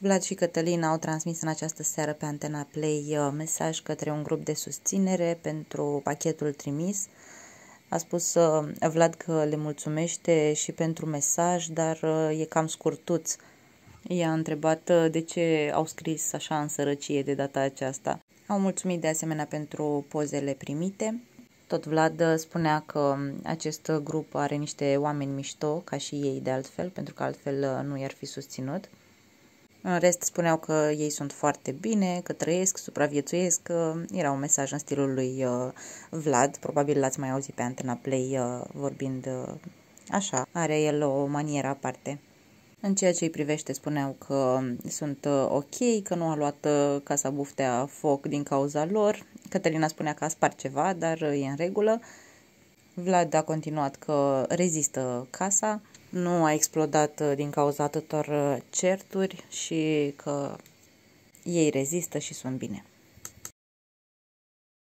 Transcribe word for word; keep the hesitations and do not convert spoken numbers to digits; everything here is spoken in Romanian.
Vlad și Cătălina au transmis în această seară pe Antena Play mesaj către un grup de susținere pentru pachetul trimis. A spus Vlad că le mulțumește și pentru mesaj, dar e cam scurtuț. I-a întrebat de ce au scris așa în sărăcie de data aceasta. Au mulțumit de asemenea pentru pozele primite. Tot Vlad spunea că acest grup are niște oameni mișto, ca și ei de altfel, pentru că altfel nu i-ar fi susținut. În rest spuneau că ei sunt foarte bine, că trăiesc, supraviețuiesc. Era un mesaj în stilul lui Vlad, probabil l-ați mai auzit pe Antena Play vorbind așa, are el o manieră aparte. În ceea ce îi privește spuneau că sunt ok, că nu a luat Casa Buftea foc din cauza lor. Cătălina spunea că a spart ceva, dar e în regulă. Vlad a continuat că rezistă casa, nu a explodat din cauza atâtor certuri și că ei rezistă și sunt bine.